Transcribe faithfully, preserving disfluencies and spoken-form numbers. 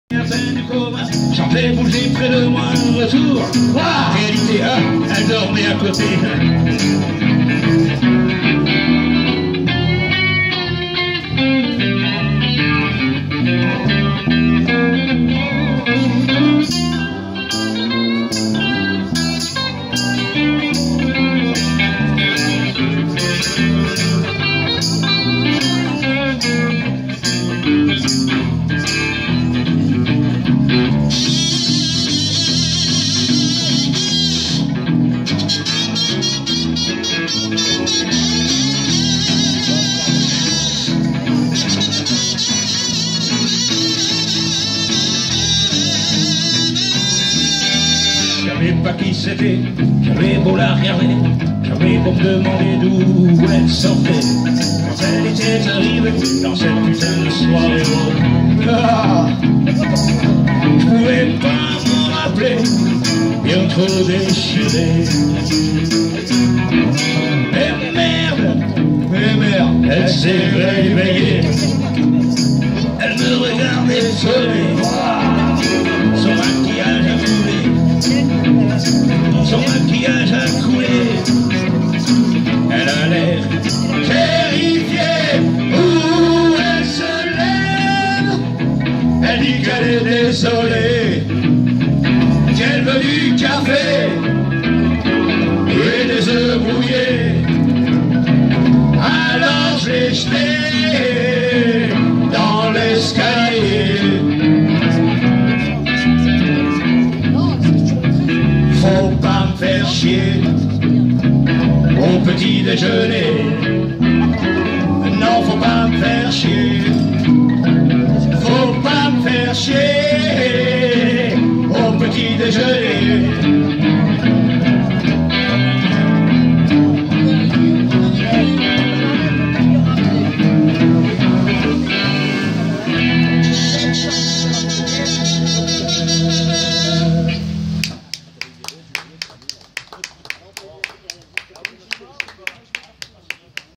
Chanter, bouger près de moi, retour. Wow. Réalité, ah, elle dormait à côté. Pas qui c'était, j'avais beau la regarder, j'avais beau me demander d'où elle sortait. Quand elle était arrivée dans cette putain de soirée, ah, je pouvais pas m'en rappeler, bien trop déchiré. Et merde, et merde, elle s'est réveillée, elle me regardait sonner, son maquillage a coulé. Son maquillage a coulé, elle a l'air terrifiée. Où elle se lève, elle dit qu'elle est désolée, qu'elle veut du café et des œufs brouillés. Alors je l'ai jeté dans l'escalier. Faut pas me faire chier au petit déjeuner. Non, faut pas me faire chier. Faut pas me faire chier au petit déjeuner.